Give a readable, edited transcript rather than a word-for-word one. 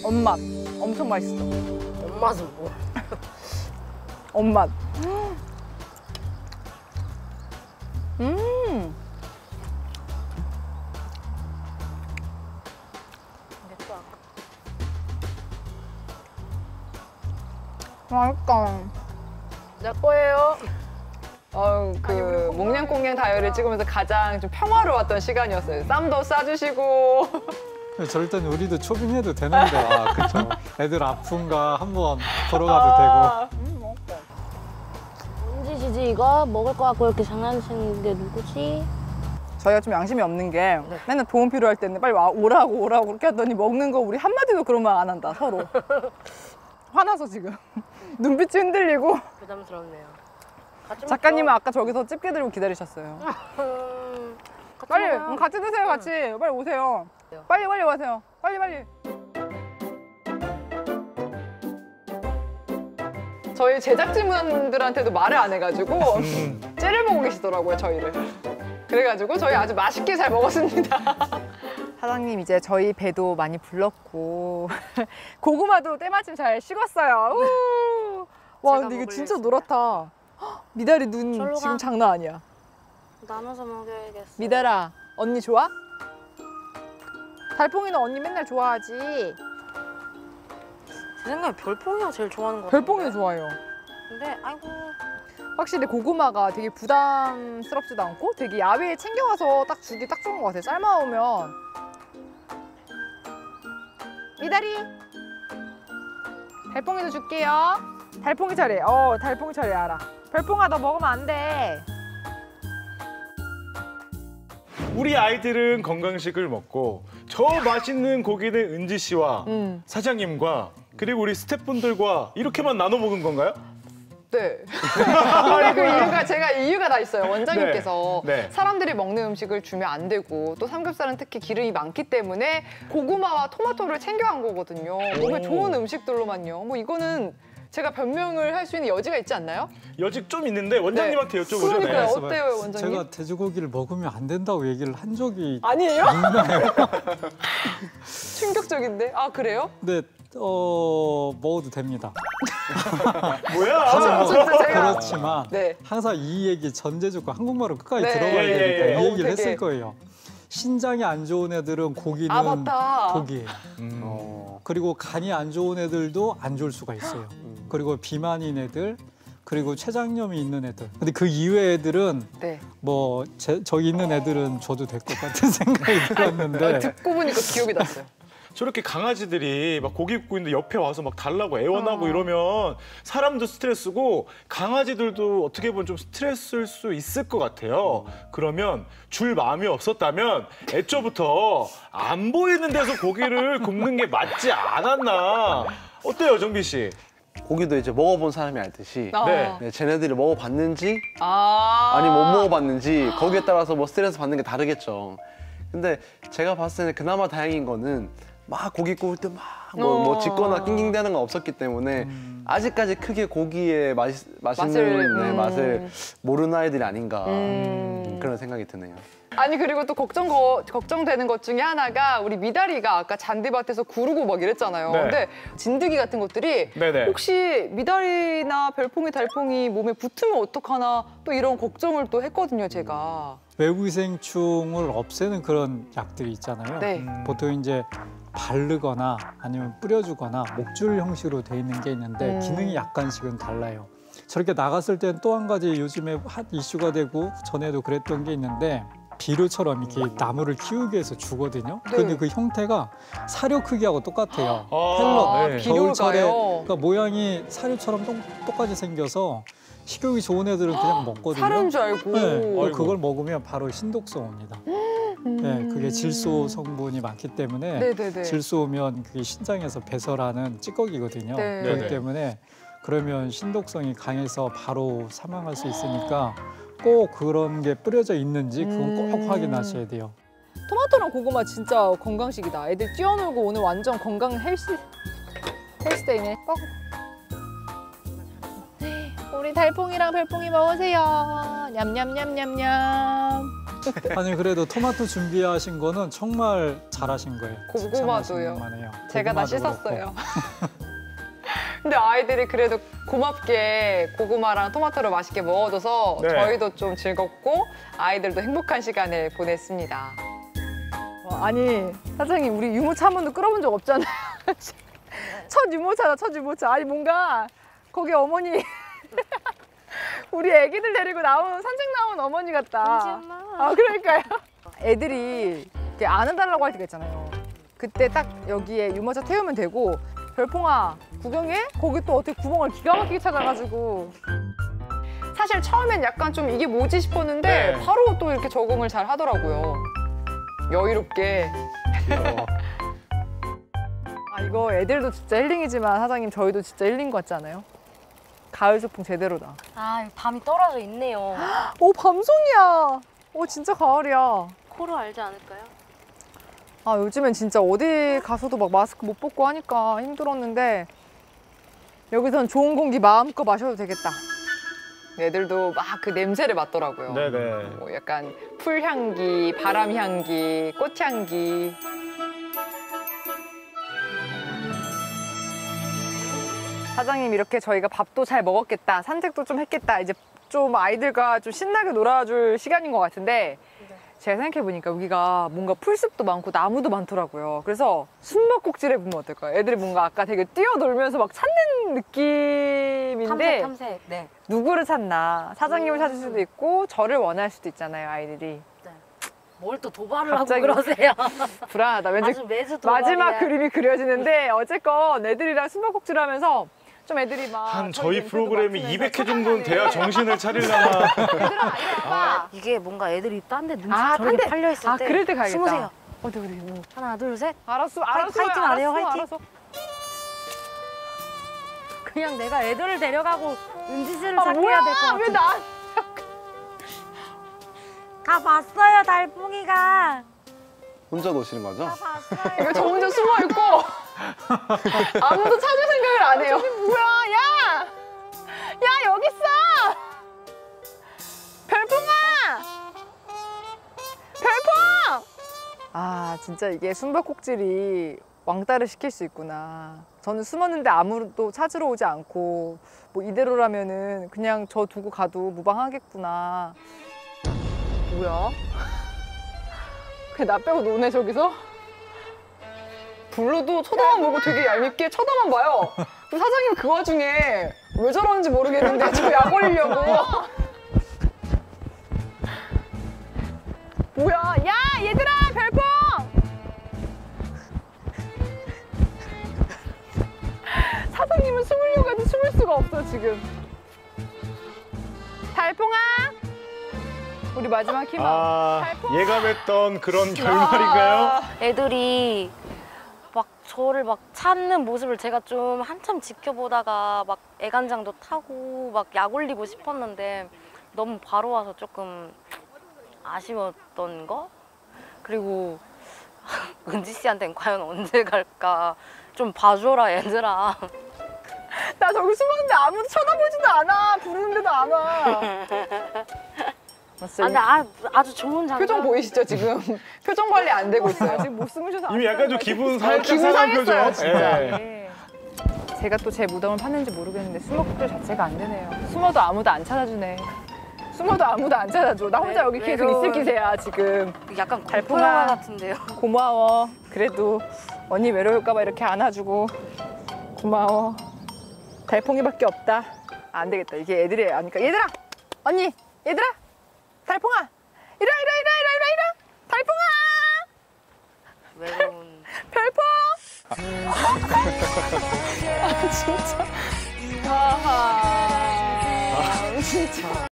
엄맛. 엄청 맛있어. 엄맛은 뭐? 엄맛. 맛있다. 내 거예요. 그 몽냥꽁냥 다이어리를 찍으면서 가장 좀 평화로웠던 시간이었어요. 쌈도 싸주시고. 저럴 땐 우리도 초빙해도 되는데. 아, 그쵸. 애들 아픈가 한번 보러 가도 되고. 언제지지 이거? 먹을 거 같고 이렇게 장난치는 게 누구지? 저희가 좀 양심이 없는 게 맨날 도움 필요할 때는 빨리 오라고 그렇게 하더니 먹는 거 우리 한마디도 그런 말 안 한다, 서로. 화나서 지금. 눈빛이 흔들리고. 부담스럽네요. 작가님은 아까 저기서 집게 들고 기다리셨어요. 빨리 같이 드세요, 같이. 빨리 오세요. 빨리 오세요. 빨리. 저희 제작진분들한테도 말을 안 해가지고 째려보고 계시더라고요, 저희를. 그래가지고 저희 아주 맛있게 잘 먹었습니다. 사장님 이제 저희 배도 많이 불렀고 고구마도 때마침 잘 식었어요. 우! 와 근데 이거 진짜 노랗다. 헉, 미달이 눈 절로 지금 가. 장난 아니야. 나눠서 먹여야겠어. 미달아 언니 좋아? 달팽이는 언니 맨날 좋아하지. 제 생각에 별풍이가 제일 좋아하는 거 같아요. 별팽이 좋아요. 근데 아이고 확실히 고구마가 되게 부담스럽지도 않고 되게 야외에 챙겨가서 딱 주기 딱 좋은 것 같아요. 삶아오면. 미달이 달팽이도 줄게요. 달팽이 차례. 달팽이 차례 알아. 별풍아 너 먹으면 안 돼. 우리 아이들은 건강식을 먹고 저 맛있는 고기는 은지 씨와 사장님과 그리고 우리 스태프분들과 이렇게만 나눠 먹은 건가요? 네. 근데 그 이유가 이유가 다 있어요. 원장님께서 네. 사람들이 먹는 음식을 주면 안 되고 또 삼겹살은 특히 기름이 많기 때문에 고구마와 토마토를 챙겨간 거거든요. 몸에 좋은 음식들로만요. 뭐 이거는 제가 변명을 할 수 있는 여지가 있지 않나요? 여직 좀 있는데 원장님한테 여쭤보죠. 그러니까요. 네. 어때요, 원장님? 제가 돼지고기를 먹으면 안 된다고 얘기를 한 적이 아니에요? 있나요? 충격적인데? 아 그래요? 근데 먹어도 됩니다. 뭐야? 진짜 제가 그렇지만 네. 항상 이 얘기 전제 조건 한국말로 끝까지 네. 들어봐야 예, 되니까 예, 예. 이 얘기를 되게- 했을 거예요. 신장이 안 좋은 애들은 고기는 아, 맞다. 고기예요. 그리고 간이 안 좋은 애들도 안 좋을 수가 있어요. 그리고 비만인 애들, 그리고 췌장염이 있는 애들. 근데 그 이외 애들은 네. 뭐 저기 있는 애들은 줘도 될 것 같은 생각이 들었는데 듣고 보니까 기억이 났어요. 저렇게 강아지들이 막 고기 굽고 있는데 옆에 와서 막 달라고 애원하고 이러면 사람도 스트레스고 강아지들도 어떻게 보면 좀 스트레스일 수 있을 것 같아요. 그러면 줄 마음이 없었다면 애초부터 안 보이는 데서 고기를 굽는 게 맞지 않았나. 어때요, 정비 씨? 고기도 이제 먹어본 사람이 알듯이 네. 네, 쟤네들이 먹어봤는지 아. 아니 못 먹어봤는지 거기에 따라서 뭐 스트레스 받는 게 다르겠죠. 근데 제가 봤을 때는 그나마 다행인 거는 막 고기 구울 때 막 뭐 짖거나 낑낑대는 건 없었기 때문에 아직까지 크게 고기의 맛있는 맛을 모르는 아이들이 아닌가 그런 생각이 드네요. 아니 그리고 또 걱정되는 것 중에 하나가 우리 미다리가 아까 잔디밭에서 구르고 막 이랬잖아요. 네. 근데 진드기 같은 것들이 네네. 혹시 미다리나 별풍이, 달풍이 몸에 붙으면 어떡하나 또 이런 걱정을 또 했거든요, 제가. 외부기생충을 없애는 그런 약들이 있잖아요. 네. 보통 이제 바르거나 아니면 뿌려주거나 목줄 형식으로 돼 있는 게 있는데 기능이 약간씩은 달라요. 저렇게 나갔을 때는 또 한 가지 요즘에 핫 이슈가 되고 전에도 그랬던 게 있는데 비료처럼 이렇게 나무를 키우기 위해서 주거든요. 네. 근데 그 형태가 사료 크기하고 똑같아요. 아, 펠럿, 네. 겨울철에 비료가요? 그러니까 모양이 사료처럼 똑같이 생겨서 식욕이 좋은 애들은 그냥 먹거든요. 사료인 줄 알고. 네, 그걸 먹으면 바로 신독성 옵니다. 네, 그게 질소 성분이 많기 때문에 네네네. 질소 오면 그게 신장에서 배설하는 찌꺼기거든요. 네. 그렇기 네네. 때문에 그러면 신독성이 강해서 바로 사망할 수 있으니까 꼭 그런 게 뿌려져 있는지 그건 꼭 확인하셔야 돼요. 토마토랑 고구마 진짜 건강식이다. 애들 뛰어놀고 오늘 완전 건강 헬스데이네. 우리 달팽이랑 별팽이 먹으세요. 냠냠냠냠냠. 먹었는데. 아니 그래도 토마토 준비하신 거는 정말 잘하신 거예요. 고구마도요. 칭찬하시는 제가 다 고구마도 씻었어요. 근데 아이들이 그래도 고맙게 고구마랑 토마토를 맛있게 먹어줘서 네. 저희도 좀 즐겁고 아이들도 행복한 시간을 보냈습니다. 아니 사장님 우리 유모차 한 번도 끌어본 적 없잖아요. 첫 유모차다 첫 유모차. 아니 뭔가 거기 어머니 우리 애기들 데리고 산책 나온 어머니 같다. 엄마. 아 그러니까요. 애들이 이렇게 안아달라고 할 때가 있잖아요. 그때 딱 여기에 유모차 태우면 되고 별풍아 구경해? 거기 또 어떻게 구멍을 기가 막히게 찾아가지고 사실 처음엔 약간 좀 이게 뭐지 싶었는데 네. 바로 또 이렇게 적응을 잘 하더라고요. 여유롭게. 아 이거 애들도 진짜 힐링이지만 사장님 저희도 진짜 힐링 것 같지 않아요? 가을 소풍 제대로다. 아, 밤이 떨어져 있네요. 오 밤송이야. 오 진짜 가을이야. 코로 알지 않을까요? 아 요즘엔 진짜 어디 가서도 막 마스크 못 벗고 하니까 힘들었는데 여기선 좋은 공기 마음껏 마셔도 되겠다. 애들도 막 그 냄새를 맡더라고요. 네네. 뭐 약간 풀향기, 바람향기, 꽃향기. 사장님 이렇게 저희가 밥도 잘 먹었겠다, 산책도 좀 했겠다. 이제 좀 아이들과 좀 신나게 놀아줄 시간인 것 같은데 제가 생각해보니까 여기가 뭔가 풀숲도 많고 나무도 많더라고요. 그래서 숨바꼭질 해보면 어떨까요? 애들이 뭔가 아까 되게 뛰어놀면서 막 찾는 느낌인데 탐색. 네. 누구를 찾나 사장님을 찾을 수도 있고 저를 원할 수도 있잖아요 아이들이. 뭘 또 도발을 갑자기. 하고 그러세요? 불안하다. 왠지 아주 매주 도발이야. 마지막 그림이 그려지는데 어쨌건 애들이랑 숨바꼭질 하면서 좀 애들이 막 한 저희 저희 냄새도 프로그램이 맡으면서 200회 정도는 돼야 정신을 차리려나. 이게 뭔가 애들이 딴 데 눈치 아, 저렇게 딴 데? 팔려 있을 아 때 그럴 때 가야겠다. 숨으세요. 어디 우리 뭐. 하나, 둘, 셋. 알았어 화이팅 안 해요, 화이팅? 알았어. 그냥 내가 애들을 데려가고 은지씨를 아 찾게 뭐야 해야 될 것 왜 같아. 나? 가 봤어요, 달팽이가. 혼자 노시는 거죠? 가 봤어요. 이거 저 혼자 숨어 있고 아무도 찾을 생각을 안 해요. 뭐야 야 여기 있어. 별풍아. 별풍. 아 진짜 이게 숨바꼭질이 왕따를 시킬 수 있구나. 저는 숨었는데 아무도 찾으러 오지 않고 뭐 이대로라면은 그냥 저 두고 가도 무방하겠구나. 뭐야? 그냥 나 빼고 노네 저기서? 불러도 쳐다만 보고 되게 얄밉게 쳐다만 봐요. 그 사장님 그 와중에 왜 저러는지 모르겠는데 저 약 올리려고. 뭐야? 야 얘들아 별풍! 사장님은 숨으려고 해도 숨을 수가 없어 지금. 달풍아! 우리 마지막 희망. 아, 달풍아! 예감했던 그런 결말인가요? 애들이 막 저를 막 찾는 모습을 제가 좀 한참 지켜보다가 막 애간장도 타고 막 약 올리고 싶었는데 너무 바로 와서 조금 아쉬웠던 거? 그리고 은지 씨한테는 과연 언제 갈까? 좀 봐줘라 얘들아. 나 저기 숨었는데 아무도 쳐다보지도 않아. 부르는데도 안 와. 아, 근데 아주 좋은 장면. 표정 보이시죠 지금? 표정 관리 안 되고 있어요. 지금 못 숨으셔서 안 이미 약간 좀 기분 살짝 기분 상한 상했어요, 표정. 진짜. 예. 네. 제가 또 제 무덤을 팠는지 모르겠는데 숨어꼭질 자체가 안 되네요. 숨어도 아무도 안 찾아주네. 숨어도 아무도 안 찾아줘. 나 혼자 여기 계속 외로운- 있을 기세야 지금. 약간 달팽아. 공포 영화 같은데요. 고마워. 그래도 언니 외로울까봐 이렇게 안아주고 고마워. 달팽이밖에 없다. 안 되겠다. 이게 애들이 아니까 얘들아, 언니, 얘들아, 달팽아, 이리 외로운. 별풍. 아 진짜. 아하. 진짜.